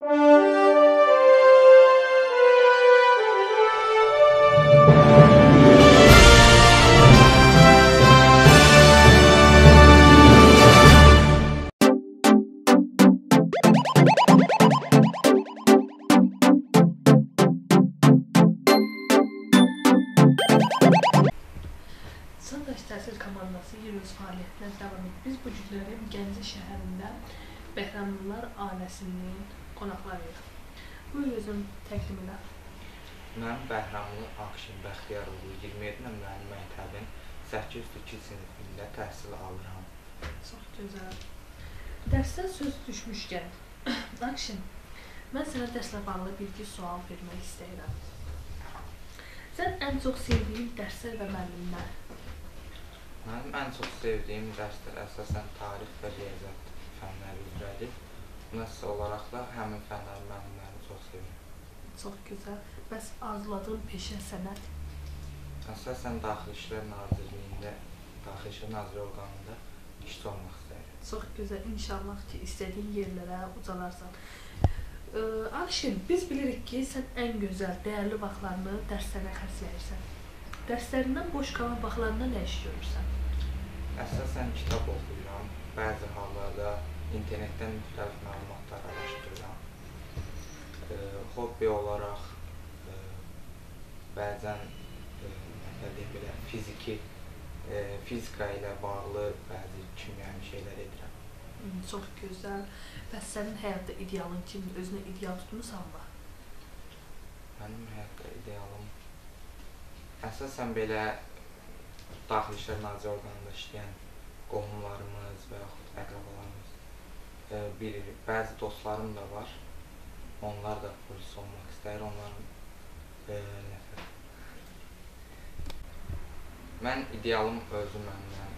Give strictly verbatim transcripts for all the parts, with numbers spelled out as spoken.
Sındaş Təhsil Komandası Yürüyüz fəaliyyətinə davam edir. Biz bu günləri Gəncə şəhərində Bəhramlılar ailəsinin qonaqlarıyıq. Buyur özün təqdim elə. Mən Bəhramlı Akşin Bəxtiyaroğlu iyirmi yeddi nömrəli məktəbin səkkiz yüz iki sinifində təhsil alıram. Çox gözəl. Dərsdən söz düşmüşkən, Akşin, mən sənə dərslə bağlı bir-iki sual vermək istəyirəm. Sən ən çox sevdiyin dərslər və müəllimlər? Mənim ən çox sevdiyim dərslər əsasən tarix və riyaziyyat fənləri üzrədir. Nəsə olaraq da həmin fənlərin müəllimlərini çox sevirəm. Çox gözəl. Bəs arzuladığın peşə, sənət? Əsasən Daxili İşlər Nazirliyində, Daxili İşlər Naziri orqanında işçi olmaq istəyirəm. Çox gözəl. İnşallah ki, istədiyin yerlərə ucalarsan. Akşin, biz bilirik ki, sən ən gözəl, dəyərli vaxtlarını dərslərə xərcləyirsən. Dərslərindən boş qalan vaxtlarında nə iş görürsən? Əsasən kitab oxuyuram, bəzi hallarda internetdən müxtəlif məlumatlar araşdırıram. E, hobbi olaraq e, bəzən e, belə, fiziki, e, fizika ilə bağlı bəzi kimyəvi şeylər edirəm. Çox gözəl. Bəs sənin həyatda idealın kimdir? Özünə ideal tutmusan mı? Mənim həyatda idealım əsasən belə Daxili İşlər Naziri orqanında işləyən qohumlarımız və yaxud əqrabalarımız, e, bir, bəzi dostlarım da var. Onlar da polis olmaq istəyir. Onların e, nəfər. Mən idealım özüm məndən.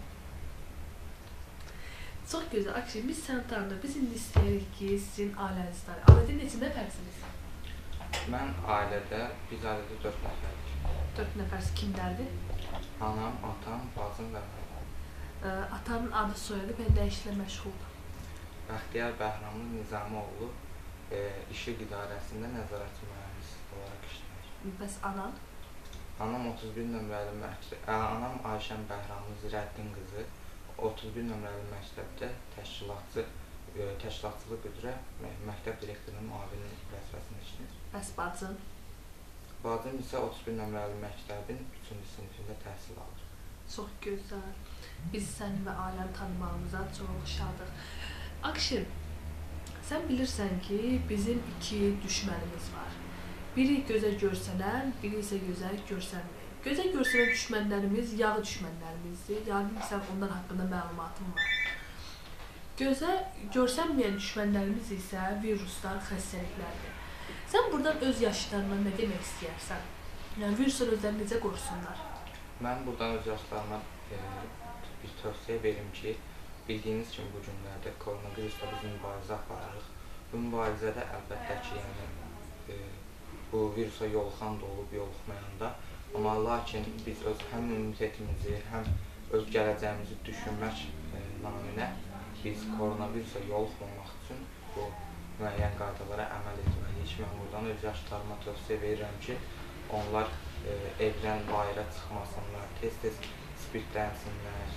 Çox gözəl. Akşin, biz səni tanıdıq. Biz indi istəyirik ki, sizin ailəniz tanıyaq. Ailədə neçə nəfərsiniz? Mən ailədə, biz ailədə dörd nəfərik. Dörd nəfərsiz kimlərdir? Anam, atam, bacım və mən. Atanın adı, soyadı və nə işlə məşğuldur? Bəxtiyar Bəhramlı Nizamoğlu e, İşıq İdarəsində nəzarətçi mühəndis olaraq işləyir. Bəs anan? Anam otuz bir nömrəli məktəb, anam Ayşən Bəhramlı Zirəddin qızı otuz bir nömrəli məktəbdə təşkilatçı, e, təşkilatçılıq üzrə məktəb direktorunun müavin vəzifəsində işləyir. Bəs bacın? Bacım isə otuz bir nömrəli məktəbin üçüncü sinifində təhsil alır. Çox gözəl. Biz səni və ailəni tanımağımıza çox şadıq. Akşin, sən bilirsən ki, bizim iki düşmənimiz var. Biri gözə görsənən, biri isə gözə görsənməyən. Gözə görsənən düşmənlərimiz yağı düşmənlərimizdir. Yəni, sən onlar haqqında məlumatın var. Gözə görsənməyən düşmənlərimiz isə viruslar, xəstəliklərdir. Sən buradan öz yaşlarına nə demək istəyərsən? Yəni, viruslar özlərini necə qorusunlar? Mən buradan öz yaşlarıma e, bir tövsiyə verim ki, bildiyiniz kimi bu günlərdə koronavirusla biz mübarizə aparırıq. Bu mübarizədə əlbəttə ki, yəni, e, bu virusa yoluxan da olub, yoluxmayan da. Amma lakin biz öz həm immunitetimizi, həm öz gələcəyimizi düşünmək e, naminə biz koronavirusa yoluxmamaq üçün bu müəyyən qaydalara əməl etməliyik. Mən buradan öz yaşlarıma tövsiyə verirəm ki, onlar e, evdən bayıra çıxmasınlar, tez-tez spirtlənsinlər,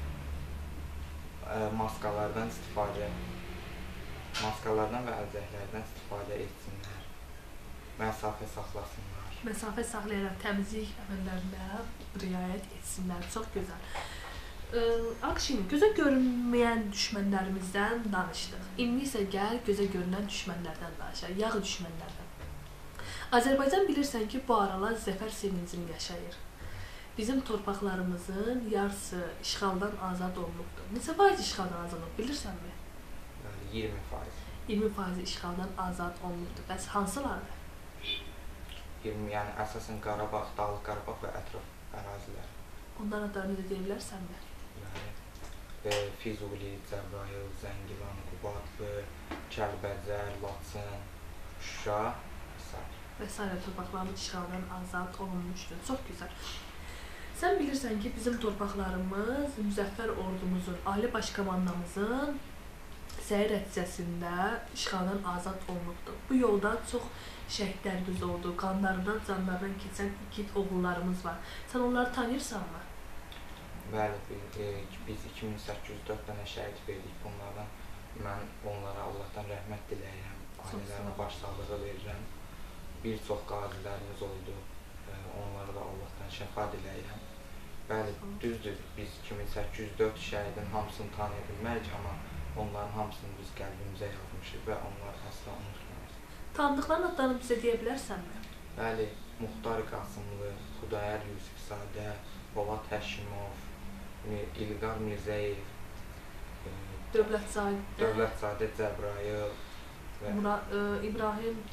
e, maskalardan istifadə, maskalardan və əlcəklərdən istifadə etsinlər, məsafə saxlasınlar. Məsafə saxlayaraq təmizlik əməllərinə riayət etsinlər. Çox gözəl. Akşin, gözə görünməyən düşmənlərimizdən danışdıq. İndi isə gəl gözə görünən düşmənlərdən danışaq, yağı düşmənlərdən. Azərbaycan bilirsən ki, bu aralar zəfər sevincini yaşayır. Bizim torpaqlarımızın yarısı işğaldan azad olunubdur. Neçə faiz işğaldan azad olunub, bilirsənmi? iyirmi faiz. iyirmi faiz işğaldan azad olunubdur. Bəs hansılardır? iyirmi, yəni əsasən Qarabağ, Dağlıq Qarabağ və ətraf ərazilər. Onların adlarını da deyilərsənmi? E, Füzuli, Cəbrayıl, Zəngilan, Qubadlı, Kəlbəcər, Laçın, Şuşa və s. torpaqlarımız işğaldan azad olunmuşdur. Çox gözəl. Sən bilirsən ki, bizim torpaqlarımız Müzəffər ordumuzun, Ali Baş Komandamızın dəstəyi nəticəsində işğaldan azad olunubdur. Bu yolda çox şəhidlərimiz oldu, qanlarından, canlarından keçən igid oğullarımız var. Sən onları tanıyırsanmı? Bəli, biz iki min səkkiz yüz dörd dənə şəhid verdik. Bunlardan mən onlara Allahdan rəhmət diləyirəm, ailələrinə başsağlığı verirəm. Bir çox qazilərimiz oldu, onlara da Allahdan şəfa diləyirəm. Bəli, düzdür, biz iki min səkkiz yüz dörd şəhidin hamısını tanıya bilmərik, amma onların hamısını biz qəlbimizə yazmışıq və onları asla unutmayırıq. Tanıdıqların adlarını bizə deyə bilərsənmi? Bəli, Muxtar Qasımlı, Xudayar Yusifzadə, Polad Həşimov, İlqar Mirzəyev, Dövlətzadə, Dövlətzadə Cəbrayıl, İbrahim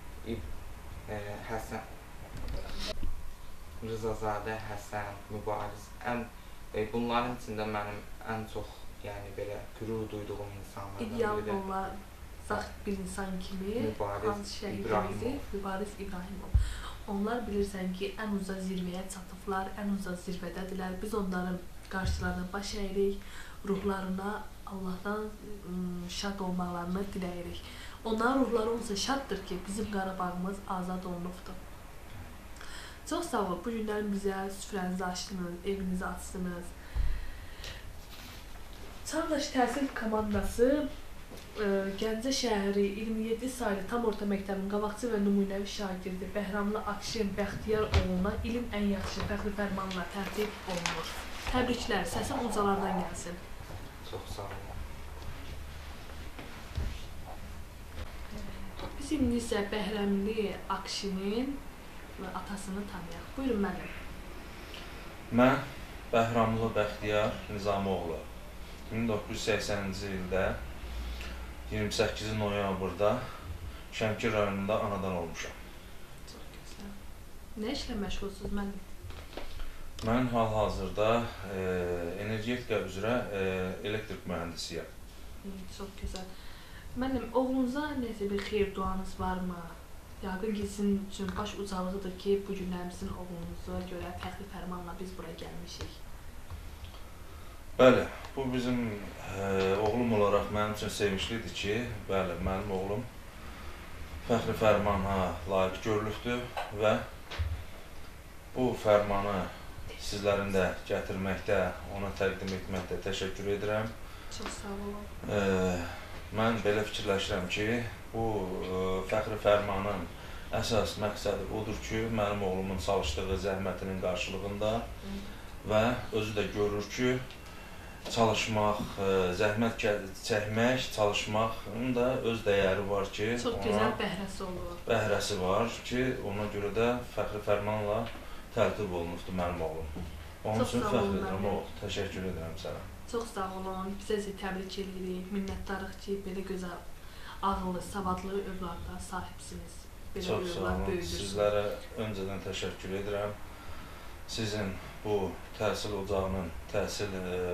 Həsən, Rızazadə Həsən, Mübariz. Bunların içində mənim ən çox qürur duyduğum insanlardan biri. İdeal olacaq bir insan kimi hansı şəhidimizi, Mübariz İbrahimov. Onlar bilirsən ki, ən uca zirvəyə çatıblar, ən uca zirvədədirlər. Biz onların qarşılarına baş əyirik, ruhlarına Allahdan şad olmalarını diləyirik. Onların ruhları olsa şaddır ki, bizim Qarabağımız azad olunubdur. Çox sağ ol, bu günlərin bizə süfrənizi açdınız, evinizi açdınız. Çağdaş Təhsil Komandası Gəncə şəhəri iyirmi yeddi saylı tam orta məktəbin qabaqcı və nümunəvi şagirdi Bəhramlı Akşin Bəxtiyar oğluna ilim ən yaxşı fəxri fərmanla tərtib olunur. Təbriklər, səsin ucalardan gəlsin. Çox sağ olun. Biz indi isə Bəhramlı Akşinin atasını tanıyaq. Buyurun mənim. Mən Bəhramlı Bəxtiyar Nizamoğlu min doqquz yüz səksəninci ildə iyirmi səkkizi noyabrda Şəmkir rayonunda anadan olmuşam. Çox gözəl. Nə işlə məşğulsunuz mənim? Mən hal-hazırda energetika üzrə elektrik mühəndisiyəm. Çox gözəl. Mənim, oğlunuza nəsə bir xeyir duanız varmı? Yaqın ki, sizin üçün baş ucalığıdır ki, bu günlərimizin oğlunuza görə fəxri fərmanla biz buraya gəlmişik. Bəli, bu bizim oğlum olaraq mənim üçün sevinçlidir ki, bəli, mənim oğlum fəxri fərmana layiq görülübdür və bu fərmanı sizlərin də gətirməkdə, ona təqdim etməkdə təşəkkür edirəm. Çox sağ olun. Mən belə fikirləşirəm ki, bu fəxri fərmanın əsas məqsədi odur ki, mənim oğlumun çalışdığı zəhmətinin qarşılığında və özü də görür ki, çalışmaq, zəhmət çəkmək, çalışmaqın da öz dəyəri var ki, çox gözəl bəhrəsi olur. Bəhrəsi var ki, ona görə də fəxri fərmanla tərtib olunubdur mənim oğlum. Onun üçün fəxr edirəm, təşəkkür edirəm sənə. Çox sağ olun, bizə təbrik edirik, minnətdarıq ki, belə gözəl, ağıllı, savadlı övladda sahibsiniz. Çox sağ olun, sizlərə öncədən təşəkkür edirəm. Sizin bu təhsil ocağının, təhsil,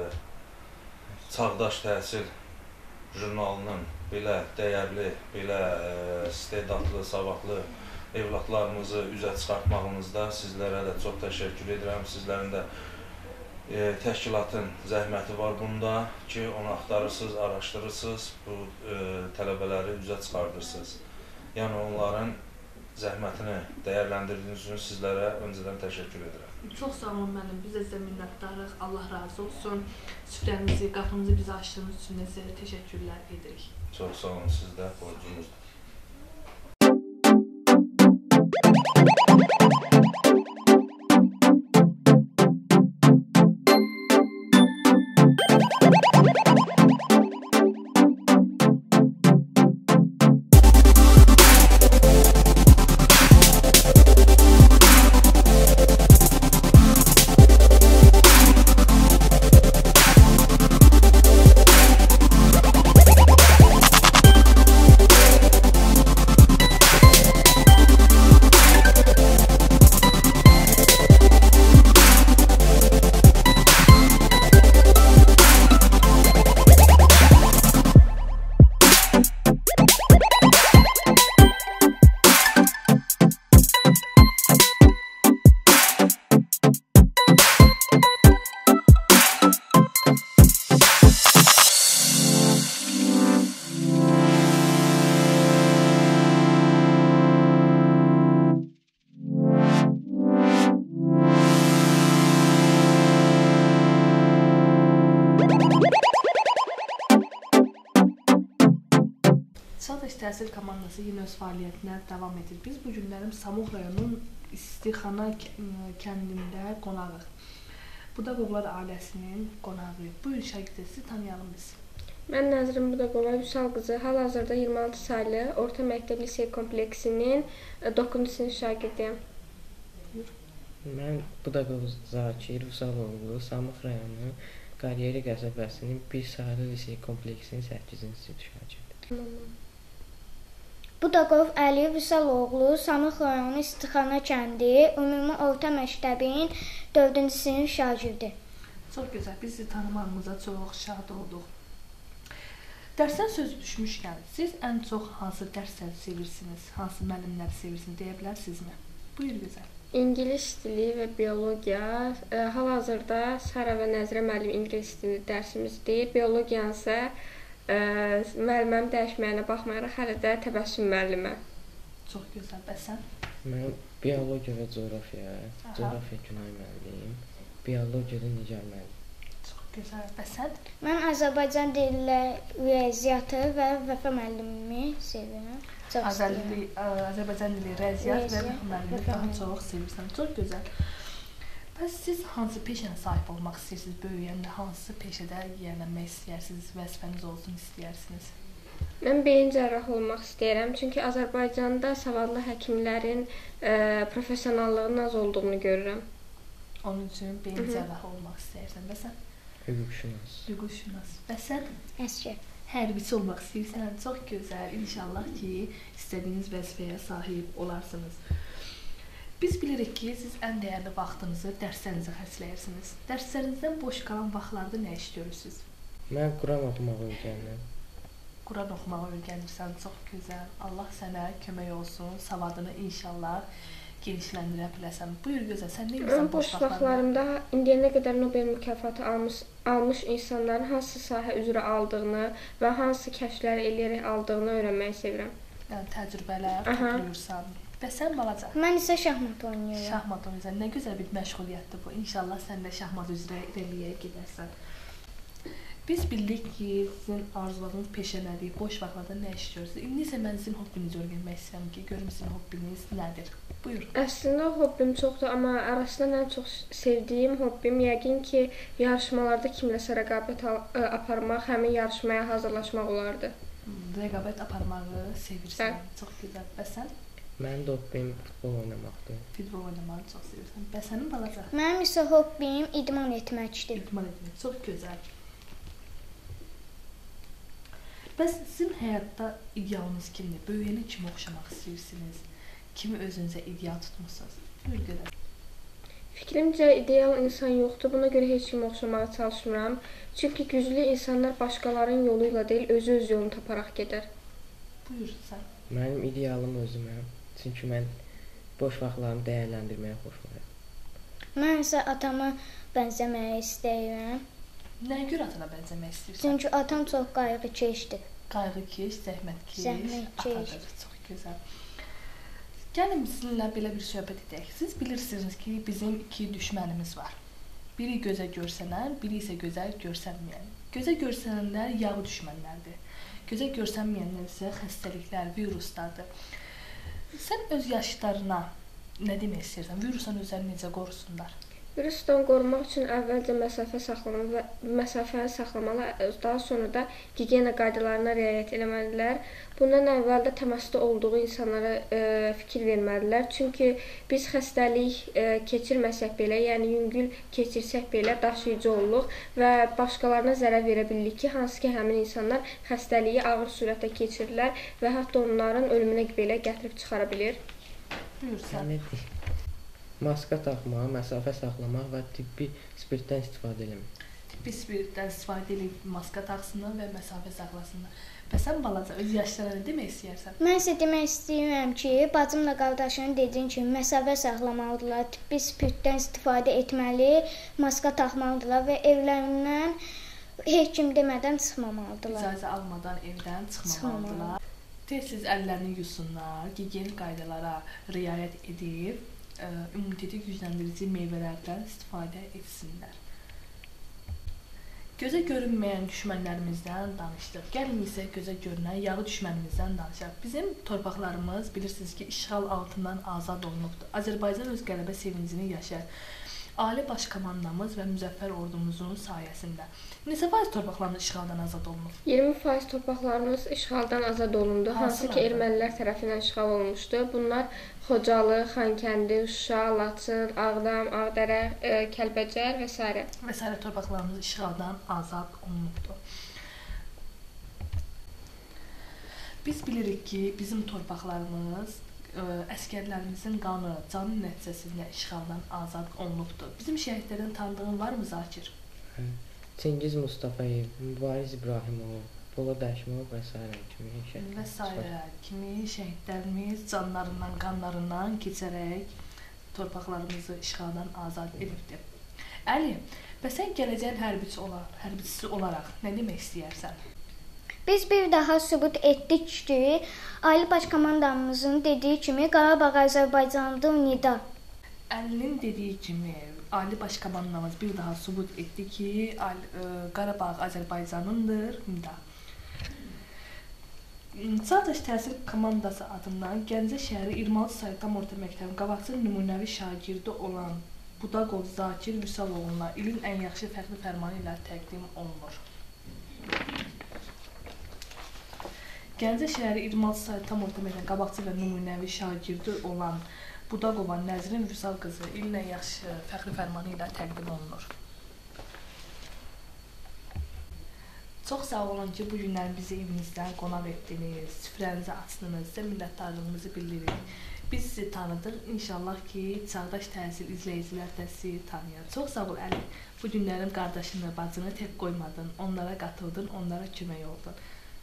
Çağdaş Təhsil jurnalının belə dəyərli, belə istedadlı, savadlı evladlarımızı üzə çıxartmağınızda sizlərə də çox təşəkkür edirəm. Sizlərin də təşkilatın zəhməti var bunda ki, onu axtarırsınız, araşdırırsınız, bu tələbələri üzə çıxardırsınız. Yəni onların zəhmətini dəyərləndirdiyiniz üçün sizlərə öncədən təşəkkür edirəm. Çox sağ olun mənim, biz də sizə minnətdarıq, Allah razı olsun. Süfrənizi, qapınızı bizə açdığınız üçün də sizə təşəkkürlər edirik. Çox sağ olun, sizdə borcumuzdur. təhsil komandası yenə öz fəaliyyətinə davam edir. Biz bu günlərim Samux rayonunun İstixana kəndində qonağıq. Budaqovlar ailəsinin qonağıyıq. Buyurun şagirdlər, sizi tanıyalım biz. Mən Nəzrin Budaqova Vüsal qızı, hal-hazırda iyirmi altı saylı Orta Məktəb Lisey kompleksinin doqquzuncu sinif şagirdiyəm. Mən Budaqov Zakir Vüsaloğlu, Samux rayonu Qariyeri qəsəbəsinin bir saylı lisey kompleksinin səkkizinci sinif şagirdi. Budaqov Əli Vüsaloğlu, Samux rayonu İstixana kəndi ümumi orta məktəbin dördüncü sinif şagirdi. Çox gözəl, biz sizi tanımağımıza çox şad olduq. Dərsdən sözü düşmüşkən, siz ən çox hansı dərsləri sevirsiniz, hansı müəllimləri sevirsiniz deyə bilərsinizmi? Buyur gözəl. İngilis dili və biologiya, hal-hazırda Sara və Nəzrə müəllim ingilis dili dərsimizdir. Biologiyanı isə müəlliməm dəyişməyinə baxmayaraq hələ də Təbəssüm müəllimə. Çox gözəl, bəs sən? Mən biologiya və coğrafiya, coğrafiya Günay müəllimiyim, biologiyada Nigar müəllim. Çox gözəl, bəs sən? Mən Azərbaycan dili, riyaziyyatı və Vəfa müəllimimi sevirəm. Azərbaycan dili, riyaziyyat və Vəfa müəllimi daha çox sevirsən. Çox gözəl. Bəs siz hansı peşəyə sahib olmaq istəyirsiniz? Böyüyəndə hansı peşədə yiyələnmək istəyirsiniz, vəzifəniz olsun istəyirsiniz? Mən beyin cərrahı olmaq istəyirəm. Çünki Azərbaycanda savadlı həkimlərin professionallığının az olduğunu görürəm. Onun üçün beyin cərrahı olmaq istəyirsən. Bəs sən? Hüquqşünas. Hüquqşünas. Bəs sən? Əsgər. Hərbiçi olmaq istəyirsən. Çox gözəl. İnşallah ki, istədiyiniz vəzifəyə sahib olarsınız. Biz bilirik ki, siz ən dəyərli vaxtınızı dərslərinizə xərcləyirsiniz. Dərslərinizdən boş qalan vaxtlarda nə iş görürsünüz? Mən Quran oxumağı öyrənirəm. Quran oxumağı öyrənirsən. Çox gözəl. Allah sənə kömək olsun. Savadını inşallah genişləndirə biləsən. Buyur gözəl, sən nə edirsən boş vaxtlarımda? İndiyənə qədər Nobel mükafatı almış, almış insanların hansı sahə üzrə aldığını və hansı kəşflər eləyərək aldığını öyrənməyi sevirəm. Yəni təcrübələr toplayırsan. Bəs sən balaca? Mən isə şahmat oynayıram. Şahmat oynayırsan. Nə gözəl bir məşğuliyyətdir bu. İnşallah sən də şahmat üzrə irəliyə gedərsən. Biz bildik ki, sizin arzuladığınız peşə nədir, boş vaxtlarda nə iş görürsünüz. İndi isə mən sizin hobbinizi öyrənmək istəyirəm ki, görüm sizin hobbiniz nədir? Buyur. Əslində hobbim çoxdur, amma arasından ən çox sevdiyim hobbim yəqin ki, yarışmalarda kimləsə rəqabət aparmaq, həmin yarışmaya hazırlaşmaq olardı. Rəqabət aparmağı sevirsən. Çox gözəl. Bəs sən? Mənim də hobbim futbol oynamaqdır. Futbol oynamağı çox sevirsən. Bəs sənin balaca? Mənim isə hobbim idman etməkdir. İdman etmək. Çox gözəl. Bəs sizin həyatda idealınız kimdir? Böyüyənə kimi oxşamaq istəyirsiniz? Kimi özünüzə ideal tutmusunuz? Buyur görək. Fikrimcə ideal insan yoxdur. Buna görə heç kimi oxşamağa çalışmıram. Çünki güclü insanlar başqalarının yolu ilə deyil, özü öz yolunu taparaq gedər. Buyur sən. Mənim idealım özüməm. Çünki mən boş vaxtlarımı dəyərləndirməyə xoşlayıram. Mən isə atama bənzəməyi istəyirəm. Nəyə görə atana bənzəmək istəyirsən? Çünki atam çox qayğıkeşdir. Qayğıkeş, zəhmətkeş, Zəhmətkeş. atadır. Çox gözəl. Gəlin sizinlə belə bir söhbət edək. Siz bilirsiniz ki, bizim iki düşmənimiz var. Biri gözə görsənən, biri isə gözə görsənməyən. Gözə görsənənlər yağ düşmənlərdir. Gözə görsənməyənlər isə xəstəliklər, viruslardır. Sən öz yaşlarına nə demək istəyirsən? Virusdan özlərini necə qorusunlar? Virusdan qorumaq üçün əvvəlcə məsafə saxlamalı və məsafəni saxlamalı, daha sonra da gigiyena qaydalarına riayət etməlidirlər. Bundan əvvəl də təmasda olduğu insanlara e, fikir verməlidirlər. Çünki biz xəstəlik e, keçirməsək belə, yəni yüngül keçirsək belə daşıyıcı oluruq və başqalarına zərər verə bilirik ki, hansı ki həmin insanlar xəstəliyi ağır sürətlə keçirirlər və hətta onların ölümünə belə gətirib çıxara bilir. Buyursan. Maska taxmaq, məsafə saxlamaq və tibbi spirtdən istifadə eləmək. Tibbi spirtdən istifadə edib maska taxsınlar və məsafə saxlasınlar. Bəs sən balaca öz yaşlarına nə demək istəyirsən? Mən isə demək istəyirəm ki, bacımla qardaşının dediyin kimi məsafə saxlamalıdırlar, tibbi spirtdən istifadə etməli, maska taxmalıdırlar və evlərindən heç kim demədən çıxmamalıdırlar. İcazə almadan evdən çıxmamalıdırlar. Tez-tez əllərini yusunlar, gigiyenik qaydalara riayət edib, immuniteti gücləndirici meyvələrdən istifadə etsinlər. Gözə görünməyən düşmənlərimizdən danışdıq. Gəlin isə gözə görünən yağı düşmənimizdən danışaq. Bizim torpaqlarımız bilirsiniz ki, işğal altından azad olunubdur. Azərbaycan öz qələbə sevincini yaşayır. Ali Baş Komandamız və Müzəffər Ordumuzun sayəsində. Neçə faiz torpaqlarımız işğaldan azad olunub? iyirmi faiz torpaqlarımız işğaldan azad olundu. Hansı ki, ermənilər tərəfindən işğal olunmuşdu. Bunlar Xocalı, Xankəndi, Şuşa, Laçın, Ağdam, Ağdərə, e, Kəlbəcər və s. və s. torpaqlarımız işğaldan azad olunubdu. Biz bilirik ki, bizim torpaqlarımız ə, əskərlərimizin qanı, canı nəticəsində işğaldan azad olunubdur. Bizim şəhidlərdən tanıdığın varmı Zakir? Çingiz Mustafayev, Mübariz İbrahimov, Polad Əşmov və s. kimi şəhidlər. Və s. kimi şəhidlərimiz canlarından, qanlarından keçərək torpaqlarımızı işğaldan azad edibdir. Əli, və sən gələcəyin hərbiçisi olaraq, hərbiçisi olaraq nə demək istəyərsən? Biz bir daha sübut etdik ki, Ali Baş Komandamızın dediyi kimi Qarabağ Azərbaycandır nida. Əlinin dediyi kimi Ali Baş Komandamız bir daha sübut etdi ki, Qarabağ Azərbaycanındır nida. Çağdaş Təhsil Komandası adından Gəncə şəhəri iyirmi altı saylı tam orta məktəbin qabaqcıl nümunəvi şagirdi olan Budaqov Zakir Vüsaloğlu'na ilin ən yaxşı fəxri fərmanı ilə təqdim olunur. Gəncə şəhəri iyirmi altı saylı tam orta məktəbin qabaqcıl və nümunəvi şagirdi olan Budaqova Nəzrin Vüsal qızı ilin ən yaxşı fəxri fərmanı ilə təqdim olunur. Çox sağ olun ki, bu günlər bizi evinizdən qonaq etdiniz, süfrənizi açdınız, sizə minnətdarlığımızı bildiririk. Biz sizi tanıdıq, inşallah ki, Çağdaş Təhsil izləyicilər də sizi tanıyır. Çox sağ ol Əli, bu günlərin qardaşını, bacını tək qoymadın, onlara qatıldın, onlara kömək oldun.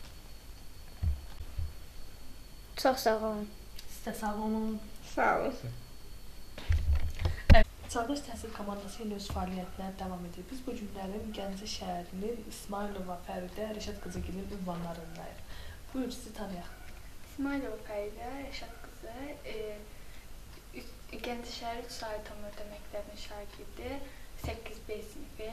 Çox sağ olun. Siz də sağ olun. Sağ olun. Çağdaş Təhsil Komandası ilə öz fəaliyyətinə davam edir. Biz bu günlərin Gəncə şəhərinin İsmailova Fəridə Rəşad qızıgilin ünvanlarındayıq. Buyur, sizi tanıyaq. İsmailova Fəridə Rəşad qızı, e, Gəncə şəhəri üç saylı tam orta məktəbinin şagirdi, səkkiz B sinifi.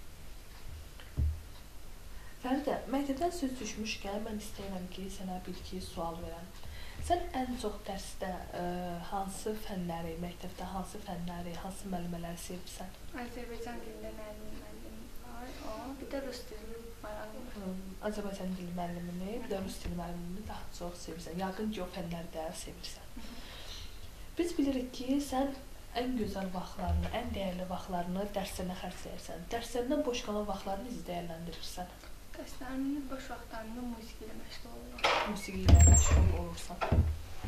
Fəridə, məktəbdən söz düşmüşkən, mən istəyirəm ki, sənə bir-iki sual verəm. Sən ən çox dərsdə ə, hansı fənləri, məktəbdə hansı fənləri, hansı müəllimələri sevirsən? Azərbaycan dilində müəllim müəllim var, o, bir də rus dili var. Azərbaycan dili müəllimini, bir də rus dili müəllimini daha çox sevirsən. Yəqin ki, o fənləri də sevirsən. Biz bilirik ki, sən ən gözəl vaxtlarını, ən dəyərli vaxtlarını dərslərinə xərcləyirsən. Dərslərindən boş qalan vaxtlarını necə dəyərləndirirsən? Dərslərimin boş vaxtlarında musiqi ilə məşğul olurum. Musiqi ilə məşğul olursan.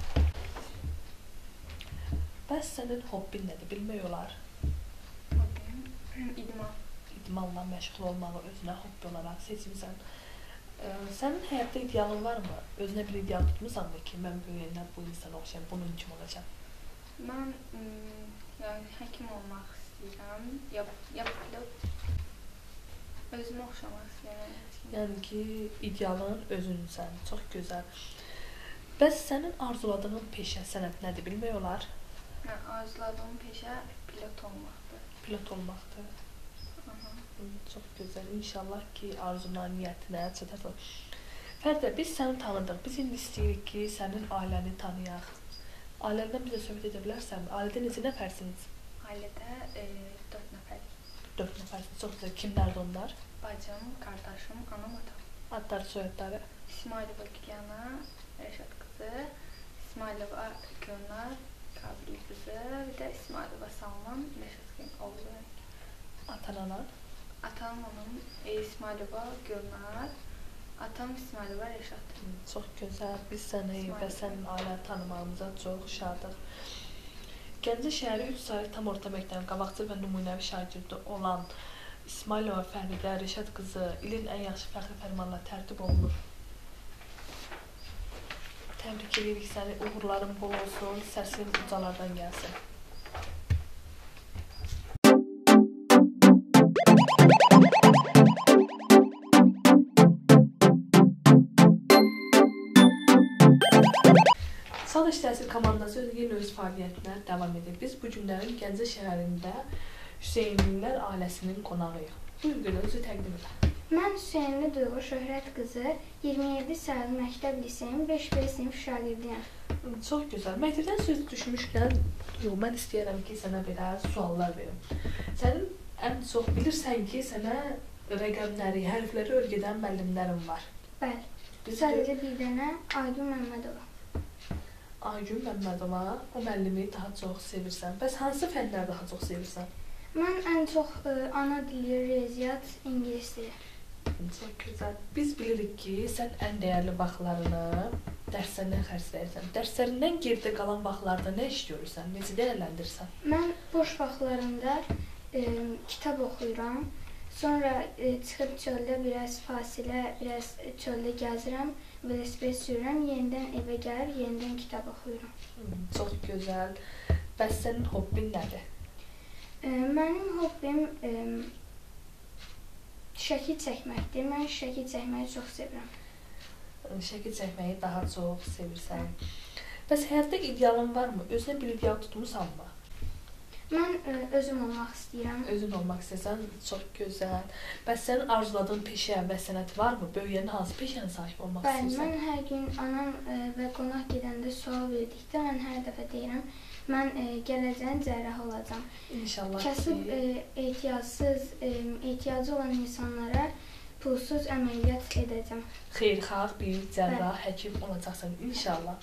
Bəs sənin hobbin nədir? Bilmək olar. Hobbim, idman. İdmanla məşğul olmağı özünə hobbi olaraq seçmirsən. Sənin həyatda idealın varmı? Özünə bir ideal tutmusan mı ki, mən böyüyəndə bu insana oxşayam, bunun kimi olacam? Mən yəni, həkim olmaq istəyirəm, ya, ya pilot. Özümə oxşamaq istəyirəm. Yəni ki, idealın özünsən, çox gözəl. Bəs sənin arzuladığın peşə, sənət nədir? Bilmək olar? Mən arzuladığım peşə pilot olmaqdır. Pilot olmaqdır. Aha. Çox gözəl. İnşallah ki, arzuna, niyyətinə çatarsan. Fəridə, biz səni tanıdıq. Biz indi istəyirik ki, sənin ailəni tanıyaq. Ailəndən bizə söhbət edə bilərsən? Ailədə necə nəfərsiniz? Ailədə e, dörd nəfər. Dörd nəfərsiniz. Çox gözəl. Kimlərdir onlar? Bacım, qardaşım, anam, atam. Adları, soyadları? İsmailova Gilyana, Rəşad qızı, İsmailova Gülnar, Qabili qızı, bir də İsmailova Salman, Rəşad oğlu. Atan-anan? Atam onun e, İsmailova Gülnar, atam İsmailova Rəşad. Çox gözəl. Biz səni və sənin ailəni tanımağımıza çox şadıq. Gəncə şəhəri üç saylı tam orta məktəbin qabaqcıl və nümunəvi şagirdi olan İsmailova Fəridə Rəşad qızı ilin ən yaxşı fəxri fərmanla tərtib olunur. Təbrik edirik səni, uğurların bol olsun, səsin ucalardan gəlsin. Çağdaş Təhsil Komandası yenə öz fəaliyyətinə davam edir. Biz bu günlərin Gəncə şəhərində Hüseynlilər ailəsinin qonağıyıq. Buyur Gül, özü təqdim edə. Mən Hüseynli Duyğu Şöhrət qızı, iyirmi yeddi saylı məktəb liseyin beş B sinif şagirdiyəm. Çox gözəl. Məktəbdən sözü düşmüşkən, yox, mən istəyirəm ki, sənə belə suallar verim. Sənin ən çox bilirsən ki, sənə rəqəmləri, hərfləri öyrədən müəllimlərin var. Bəli. Biz Sadəcə bir dənə Aygün Məmmədova. Aygün Məmmədova, o müəllimi daha çox sevirsən. Bəs hansı fənləri daha çox sevirsən? Mən ən çox ə, ana dili, riyaziyyat, ingilis dili. Çox gözəl. Biz bilirik ki, sən ən dəyərli vaxtlarını dərslərindən xərcləyirsən. Dərslərindən geridə qalan vaxtlarda nə iş görürsən, necə dəyərləndirirsən? Mən boş vaxtlarımda ə, kitab oxuyuram. Sonra ə, çıxıb çöldə biraz fasilə, biraz çöldə gəzirəm, velosiped sürürəm, yenidən evə gəlib, yenidən kitab oxuyuram. Hmm, çox gözəl. Bəs sənin hobbin nədir? Ə, mənim hobbim ə, şəkil çəkməkdir. Mən şəkil çəkməyi çox sevirəm. Şəkil çəkməyi daha çox sevirsən. Bəs həyatda idealın varmı? Özünə bir ideal tutmusanmı? Mən ə, özüm olmaq istəyirəm. Özün olmaq istəsən, çox gözəl. Bəs sənin arzuladığın peşə və sənət varmı? Böyüyəndə hansı peşəyə sahib olmaq Bəli, istəyirsən? mən hər gün anam ə, və qonaq gedəndə sual verdikdə mən hər dəfə deyirəm, mən ə, gələcəyin cərrahı olacağam. İnşallah Kasıb ə, ki, ehtiyacsız, ə, ehtiyacı olan insanlara pulsuz əməliyyat edəcəm. xeyirxah bir cərrah, həkim olacaqsan inşallah.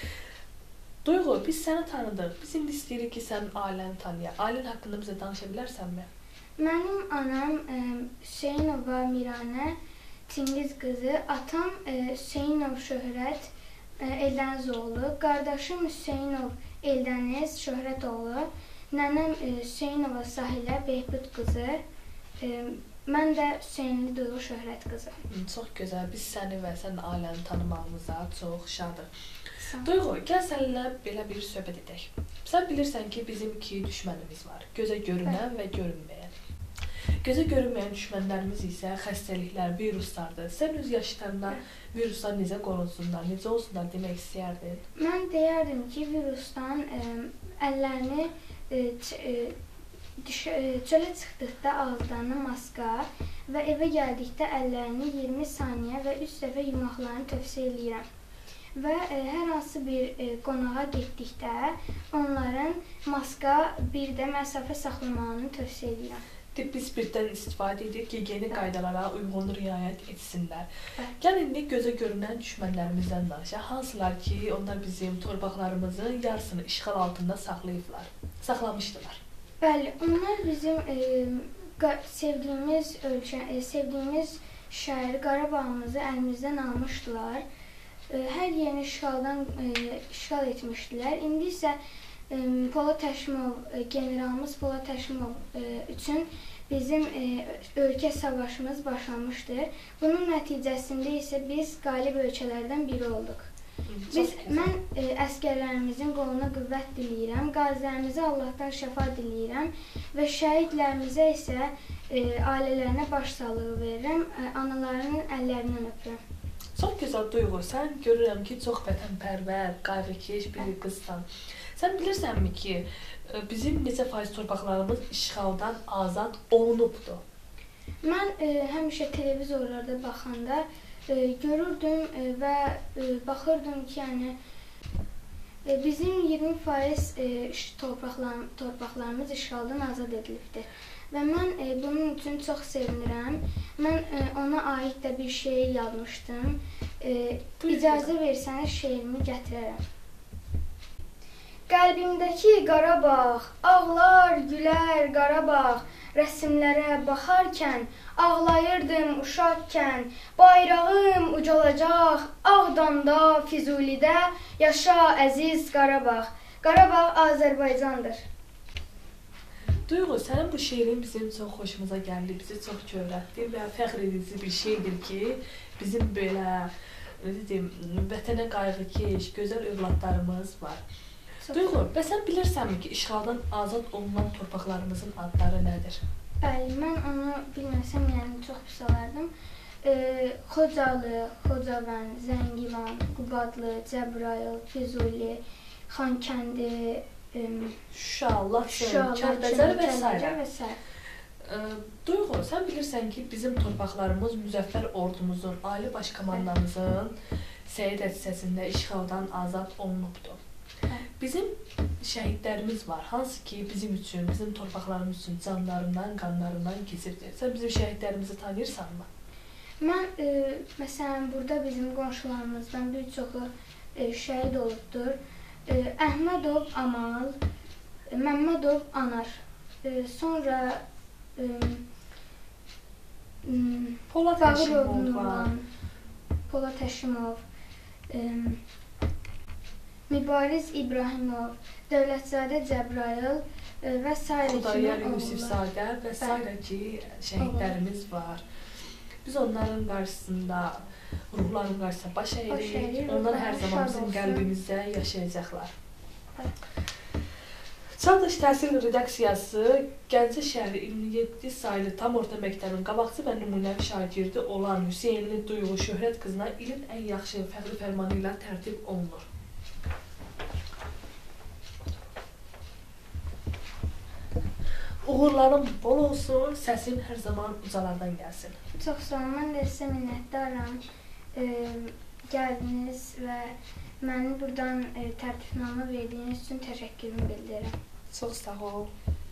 Duyğu, biz səni tanıdıq. Biz indi istəyirik ki, sənin ailəni tanıyaq. Ailen haqqında bizə danışa bilərsənmi? Mənim anam ə, Hüseynova Miranə Çingiz qızı, atam ə, Hüseynov Şöhrət ə, Eldəniz oğlu, qardaşım Hüseynov Eldəniz Şöhrət oğlu, nənəm ə, Hüseynova Sahilə Behbud qızı, ə, mən də Hüseynli Duyğu Şöhrət qızı. Çox gözəl. Biz səni və sənin ailəni tanımağımıza çox şadıq. Duyğu, gəl səninlə belə bir söhbət edək. Sən bilirsən ki, bizim iki düşmənimiz var. Gözə görünən və görünməyən. Gözə görünməyən düşmənlərimiz isə xəstəliklər, viruslardır. Sən öz yaşlarında viruslar necə qorunsunlar, necə olsunlar demək istəyərdin? Mən deyərdim ki, virusdan ə, əllərini ə, ç, ə, düş, ə, çölə çıxdıqda ağızlarına maska və evə gəldikdə əllərini iyirmi saniyə və üç dəfə yumaqlarını tövsiyə edirəm. Və ə, hər hansı bir ə, qonağa getdikdə onların maska, bir də məsafə saxlamağını tövsiyə edirəm. Biz birdən istifadə edir ki, yeni qaydalara uyğun riayət etsinlər. Gəl indi gözə görünən düşmənlərimizdən danışaq. Hansılar ki, onlar bizim torpaqlarımızın yarısını işğal altında saxlayıblar, saxlamışdılar. Bəli, onlar bizim ə, sevdiyimiz ölkə, ə, sevdiyimiz şəhəri Qarabağımızı əlimizdən almışdılar. Hər yerini işğaldan ə, işğal etmişdilər. İndi isə ə, Polad Həşimov, ə, generalımız Polad Həşimov ə, üçün bizim ə, ölkə savaşımız başlamışdır. Bunun nəticəsində isə biz qalib ölkələrdən biri olduq. Biz, mən ə, əskərlərimizin qoluna qüvvət diləyirəm, qazilərimizə Allahdan şəfa diləyirəm və şəhidlərimizə isə ə, ailələrinə başsağlığı verirəm, ə, analarının əllərindən öpürəm. Çox gözəl Duyğu, sən görürəm ki, çox vətənpərvər, qayğıkeş bir qızsan. Sən bilirsənmi ki, bizim neçə faiz torpaqlarımız işğaldan azad olunubdur? Mən e, həmişə televizorlarda baxanda e, görürdüm e, və e, baxırdım ki, yəni e, bizim iyirmi faiz e, torpaqlar, torpaqlarımız işğaldan azad edilibdir. Və mən e, bunun üçün çox sevinirəm. Mən e, ona aid də bir şey yazmışdım. E, icazə versəniz şeirimi gətirərəm. Qəlbimdəki Qarabağ, ağlar, gülər Qarabağ, rəsmlərə baxarkən, ağlayırdım uşaqkən, bayrağım ucalacaq, Ağdamda, Füzulidə, yaşa əziz Qarabağ. Qarabağ Azərbaycandır. Duyğu, sənin bu şeirin bizim çox xoşumuza gəldi, bizi çox kövrətdi və fəxr edici bir şeydir ki, bizim belə deyim, vətənə qayğıkeş, gözəl övladlarımız var. Duyğu, bəs sən bilirsənmi ki, işğaldan azad olunan torpaqlarımızın adları nədir? Bəli, mən onu bilməsəm, yəni çox pis olardım. E, Xocalı, Xocavənd, Zəngilan, Qubadlı, Cəbrayıl, Füzuli, Xankəndi, Şuşa, Laçın, Kəlbəcər və s. Duyğu, sən bilirsən ki, bizim torpaqlarımız müzəffər ordumuzun, ali baş komandanımızın səy nəticəsində işğaldan azad olunubdur. Bizim şəhidlərimiz var, hansı ki bizim üçün, bizim torpaqlarımız üçün canlarından, qanlarından keçibdir. Sən bizim şəhidlərimizi tanıyırsanmı? Mən, e, məsələn, burada bizim qonşularımızdan bir çoxu e, şəhid olubdur. E, Əhmədov Amal, e, Məmmədov Anar, e, sonra e, Polad Həşimov var. Polad Həşimov, e, Mübariz İbrahimov, Dövlətzadə Cəbrayıl e, və s. Xudayar Yusifzadə və s. ki şəhidlərimiz var. Biz onların qarşısında, ruhların qarşısında baş əyirik. Onlar hər zaman bizim qəlbimizdə yaşayacaqlar. Çağdaş Təhsil Redaksiyası Gəncə şəhəri iyirmi yeddi saylı tam orta məktəbin qabaqcı və nümunəvi şagirdi olan Hüseynli Duyğu Şöhrət qızına ilin ən yaxşı fəxri fərmanı ilə tərtib olunur. Uğurların bol olsun, səsin hər zaman ucalardan gəlsin. Çox sağ olun, mən də sizə minnətdaram. E, gəldiniz və məni buradan e, tərtibnamə verdiyiniz üçün təşəkkürümü bildirirəm. Çox sağ ol.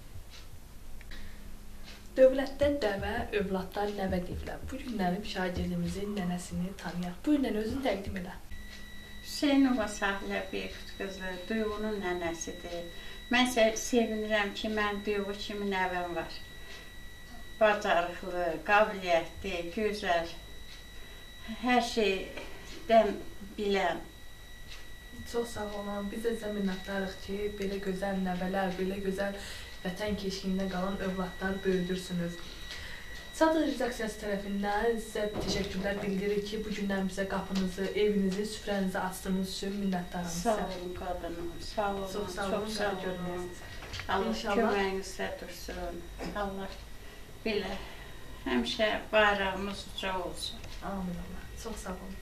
Dövlətdən dəvə, övladdan nəvə deyirlər. Bu günlərim şagirdimizin nənəsini tanıyaq. Buyurun, özünü təqdim elə. Hüseynova Sahilə Beykut qızı, Duyğunun nənəsidir. Mən sevinirəm ki, mən Duyğu kimi nəvəm var. Bacarıqlı, qabiliyyətli, gözəl, hər şeydən bilən. Çox sağ olun. Biz də sizə minnətdarıq ki, belə gözəl nəvələr, belə gözəl vətən keşiyində qalan övladlar böyüdürsünüz. Çağdaş Redaksiyası tərəfindən sizə təşəkkürlər bildiririk ki, bu gündən bizə qapınızı, evinizi, süfrənizi açdığınız üçün minnətdaram sizə. Sağ olun qadınım, sağ olun, çox sağ olun. Çox sağ olun. Allah köməyinizdə dursun. Allah belə həmişə bayrağımız uca olsun. Amin Allah. Çox sağ olun.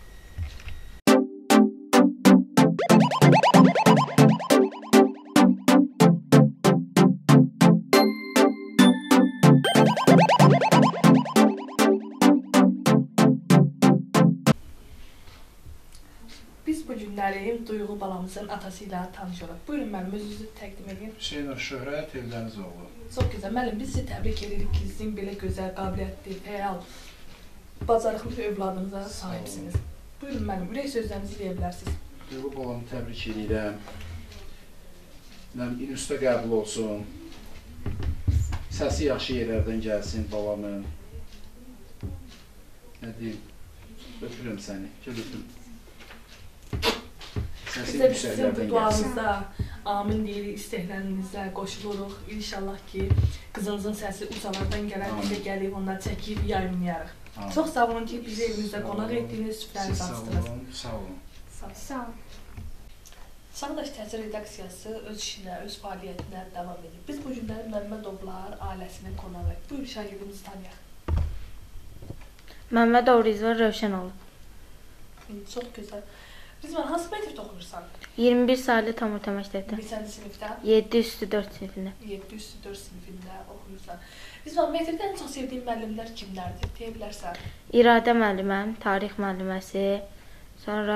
Biz bu günləri Duyğu balamızın atası ilə tanışırıq. Buyurun müəllim, özünüzü təqdim edin. Hüseynov Şöhrət Evlənizoğlu. Çox gözəl. Müəllim, biz sizi təbrik edirik ki, sizin belə gözəl, qabiliyyətli, fəal, bacarıqlı bir övladınıza sahibsiniz. Buyurun müəllim, ürək sözlərinizi deyə bilərsiniz. Duyğu balamı təbrik edirəm. İnstitutda qəbul olsun. Səsi yaxşı yerlərdən gəlsin balamın. Nə deyim? Öpürəm səni. Gəl öpürüm. Biz də sizin bu duanızda amin deyirik, istəklərinizlə qoşuluruq. İnşallah ki, qızınızın səsi ucalardan gələn bizə gəlib, onları çəkib yayınlayarıq. Çox sağ olun ki, bizi evinizdə qonaq etdiniz, süfrənizi açdınız. Sağ olun. Sağ olun. Çağdaş Təhsil Redaksiyası öz işinə, öz fəaliyyətinə davam edir. Biz bu günləri Məmmədovlar ailəsinin qonağı. Buyur, şagirdimizi tanıyaq. Məmmədov Rizvan Rövşənoğlu. Çox gözəl. Rizvan, hansı məktəbdə oxuyursan? iyirmi bir saylı tam orta məktəbdə. Neçənci sinifdə? yeddi üstü dörd sinifində. yeddi üstü dörd sinifində oxuyursan. Rizvan, məktəbdə ən çox sevdiyin müəllimlər kimlərdir? Deyə bilərsən? İradə müəlliməm, tarix müəlliməsi, sonra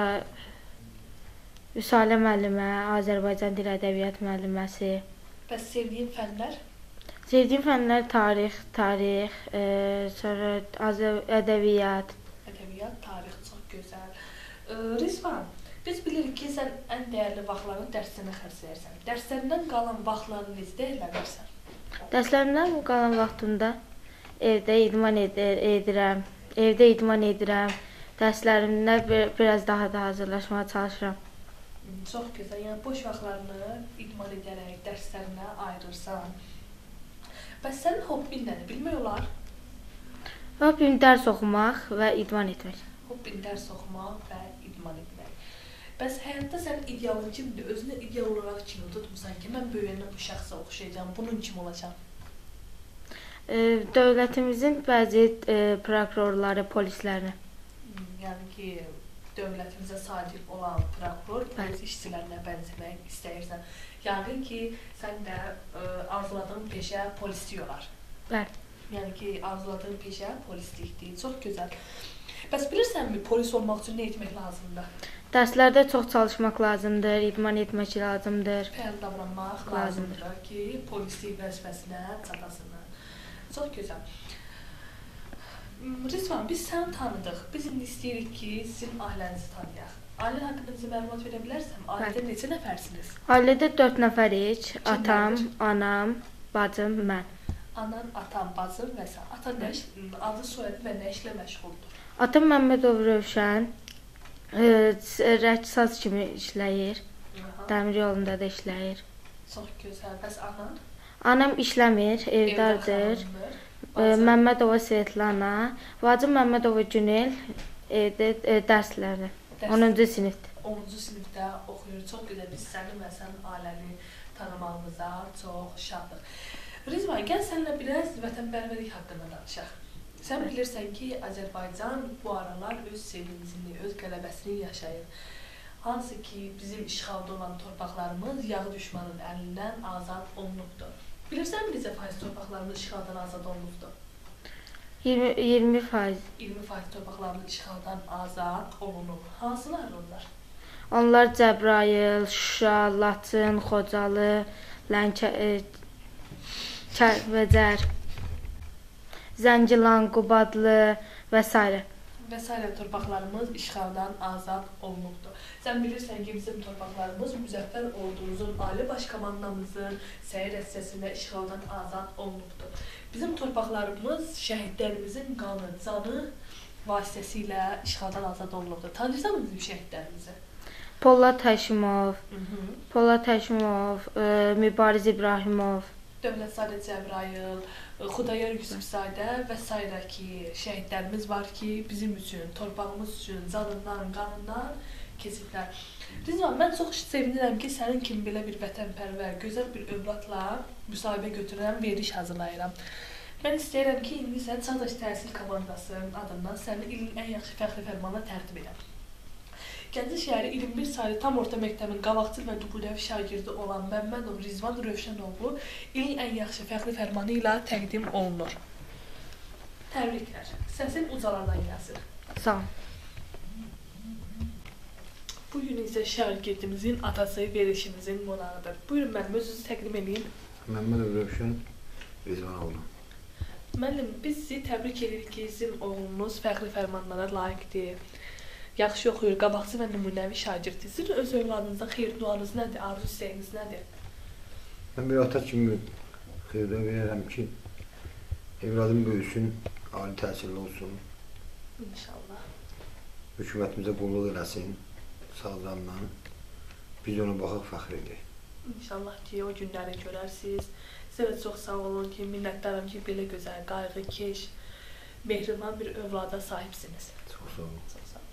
Üsalə müəllimə, Azərbaycan dil ədəbiyyat müəlliməsi. Bəs sevdiyin fənlər? Sevdiyim fənlər tarix, tarix, e, sonra ədəbiyyat. Ədəbiyyat, tarix çox gözəl. E, Rizvan, biz bilirik ki, sən ən dəyərli vaxtlarını dərslərinə xərcləyirsən. Dərslərindən qalan vaxtlarını necə dəyərləndirsən? Dərslərimdən qalan vaxtımda evdə idman edir, edirəm, evdə idman edirəm. Dərslərimdə bir, biraz daha da hazırlaşmağa çalışıram. Çox gözəl. Yəni boş vaxtlarını idman edərək dərslərinə ayırırsan. Bəs sənin hobbin nədir? Bilmək olar? Hobbim dərs oxumaq və idman etmək. Hobbin dərs oxumaq və idman etmək. Bəs həyatda sənin idealın kimdir? Özünü ideal olaraq kimi tutmusan ki, mən böyüyəndə bu şəxsə oxşayacağam, bunun kimi olacağam? E, dövlətimizin bəzi e, prokurorları, polislərini. Hmm, yəni ki, dövlətimizə sadiq olan prokuror öz işçilərinə bənzəmək istəyirsən. Yəqin ki, sən də ə, arzuladığın peşə polislik olar. Bəli. Yəni ki, arzuladığın peşə polislikdir. Çox gözəl. Bəs bilirsənmi, polis olmaq üçün nə etmək lazımdır? Dərslərdə çox çalışmaq lazımdır, idman etmək lazımdır. Fəal davranmaq lazımdır, lazımdır ki, polislik vəzifəsinə çatasın. Çox gözəl. Rizvan, biz səni tanıdıq. Biz indi istəyirik ki, sizin ailənizi tanıyaq. Ailə haqqında bizə məlumat verə bilərsən? Ailədə neçə nəfərsiniz? Ailədə dörd nəfərik. Atam, anam, bacım, mən. Anan, atam, bacım və sən. Atan nə, adı, soyadı və nə işlə məşğuldur? Atam Məmmədov Rövşən, rəqsaz kimi işləyir. Dəmir yolunda da işləyir. Çox gözəl. Bəs anan? Anam işləmir, evdədir. Məmmədova Svetlana, bacım Məmmədova Günel, dərslərdə. onuncu sinifdə. onuncu sinifdə oxuyur. Çox gözəl. Biz səni və sənin ailəni tanımağımıza çox şadıq. Rizvan, gəl səninlə biraz vətənpərvərlik haqqında danışaq. Sən bilirsən ki, Azərbaycan bu aralar öz sevincini, öz qələbəsini yaşayır. Hansı ki, bizim işğalda olan torpaqlarımız yağı düşmanın əlindən azad olunubdur. Bilirsən necə faiz torpaqlarımız işğaldan azad olunubdur? iyirmi faiz. iyirmi faiz torpaqlarımız işğaldan azad olunub. Hansılar onlar? Onlar Cəbrayıl, Şuşa, Laçın, Xocalı, Lənkə, Kəlbəcər, Zəngilan, Qubadlı və s. Və s. torpaqlarımız işğaldan azad olunubdur. Sən bilirsən ki, bizim torpaqlarımız Müzəffər ordumuzun, Ali Baş Komandanımızın səyir əsasında işğaldan azad olunubdur. Bizim torpaqlarımız şəhidlərimizin qanı, canı vasitəsilə işğaldan azad olunubdur. Tanıyırsanmı bizim şəhidlərimizi? Polad Həşimov, Polad Həşimov, Mübariz İbrahimov, Dövlətzadə Cəbrayıl, Xudayar Yusufzadə və s. ki, şəhidlərimiz var ki, bizim üçün, torpağımız üçün canından, qanından keçiblər. Rizvan, mən çox sevinirəm ki, sənin kimi belə bir vətənpərvər, gözəl bir övladla müsahibə götürürəm, veriliş hazırlayıram. Mən istəyirəm ki, indi sən Çağdaş Təhsil Komandasının adından səni ilin ən yaxşı fəxri fərmanına tərtib edəm. Gəncə şəhəri iyirmi bir saylı tam orta məktəbin qabaqcıl və nümunəvi şagirdi olan Məmmədov Rizvan Rövşənoğlu ilin ən yaxşı fəxri fərmanı ilə təqdim olunur. Təbriklər. Səsin ucalardan gəlsin. Sağ ol. Bugün isə şagirdimizin atası verilişimizin qonağıdır. Buyurun müəllim, özünüzü təqdim edin. Məmmədov Rövşən Rizvanoğlu. Müəllim, biz sizi təbrik edirik ki, sizin oğlunuz fəxri fərmanlara layiqdir. Yaxşı oxuyur, qabaqcıl və nümunəvi şagirdir. Sizin öz övladınızda xeyir duanız nədir, arzu istəyiniz nədir? Mən bir ata kimi xeyir dua verirəm ki, evladım böyüsün, ali təhsilli olsun. İnşallah. Hökumətimizə qulluq eləsin, sağlamla. Biz ona baxaq fəxr edirik. İnşallah ki, o günləri görərsiniz. Sizə də çox sağ olun ki, minnətdaram ki, belə gözəl, qayğıkeş, mehriban bir övlada sahibsiniz. Çox sağ olun. Çox sağ olun.